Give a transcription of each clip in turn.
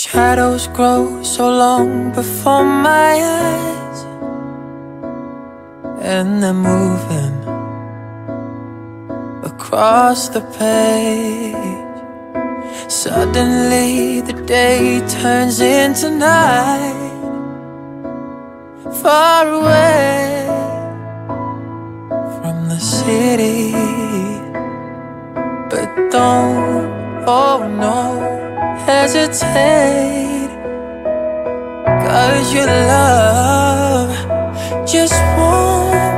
Shadows grow so long before my eyes, and they're moving across the page. Suddenly the day turns into night, far away from the city. But don't, oh no, hesitate, 'cause your love just won't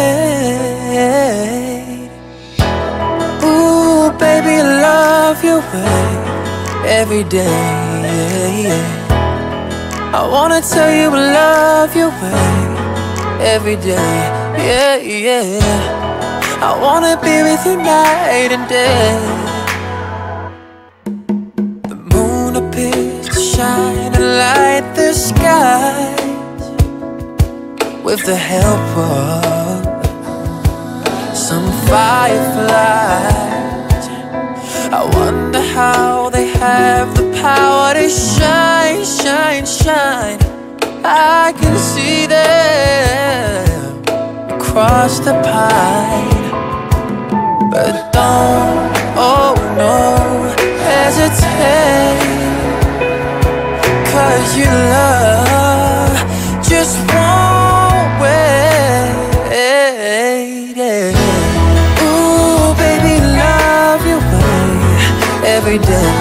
wait. Ooh, baby, I love your way every day. I wanna tell you I love your way every day. Yeah, yeah. I wanna be with you night and day. The moon appears to shine and light the skies with the help of some fireflies. I wonder how they have the power to shine, shine, shine. I can see them across the pine. But don't, oh no, hesitate, 'cause your love just won't wait. Ooh, baby, love your way every day.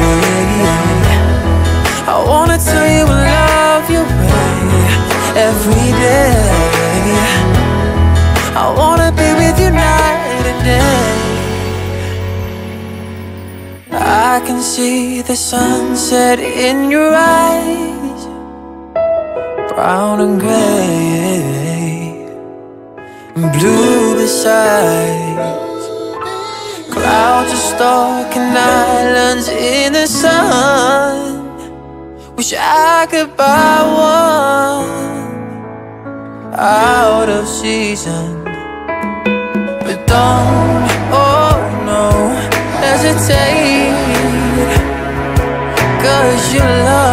I wanna tell you I love your way every day. I wanna be with you night and day. I can see the sunset in your eyes, brown and gray, and blue besides. Clouds are stalking islands in the sun. Wish I could buy one out of season. But don't, oh no, hesitate, 'cause your love